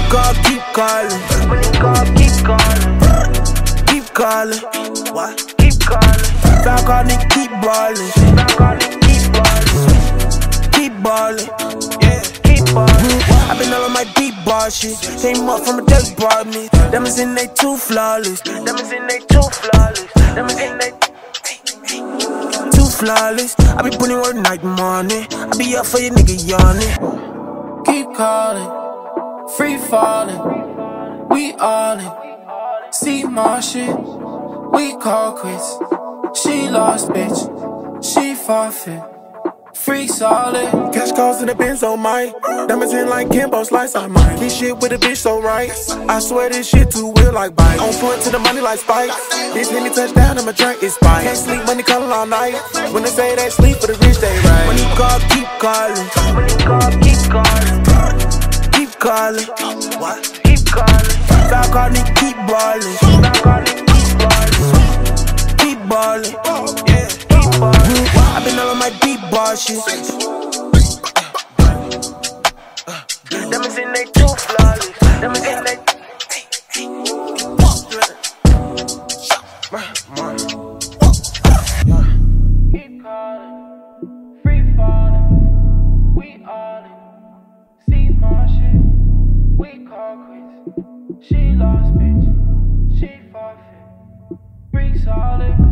call, keep calling. When you call, keep calling. Keep calling. What? Keep calling. Foul call, nigga, keep ballin'. Foul call, nigga, keep ballin'. Keep ballin'. Yeah, keep ballin'. I been all on my deep bar shit. Came up from a death bar me. Diamonds in they too flawless. Diamonds in they too flawless. Diamonds in they too flawless. I be putting work night and morning. I be up for your nigga yawning. Keep calling, free falling, we all in. See my shit, we call quits. She lost, bitch, she forfeit. Free solid. Cash calls in the benzo, mine. Diamonds in like kimbo, slice I mine. This shit with a bitch so right. I swear this shit too real like bite. On point to the money like spike. This hit me touchdown, I'ma drink it spike. Can't sleep, money calling all night. When they say they sleep, for the rich they right. When you call, keep calling. When you call, keep calling. Keep calling. What? Keep calling. Foul call, nigga, keep ballin'. Foul call, nigga, keep ballin'. Keep ballin'. Yeah, keep ballin'. I been all on my deep bar shit. Diamonds in they too flawless. Diamonds in they. Keep calling, free falling, we all in. See my shit, we call quits. She lost, bitch, she forfeit. Free solid.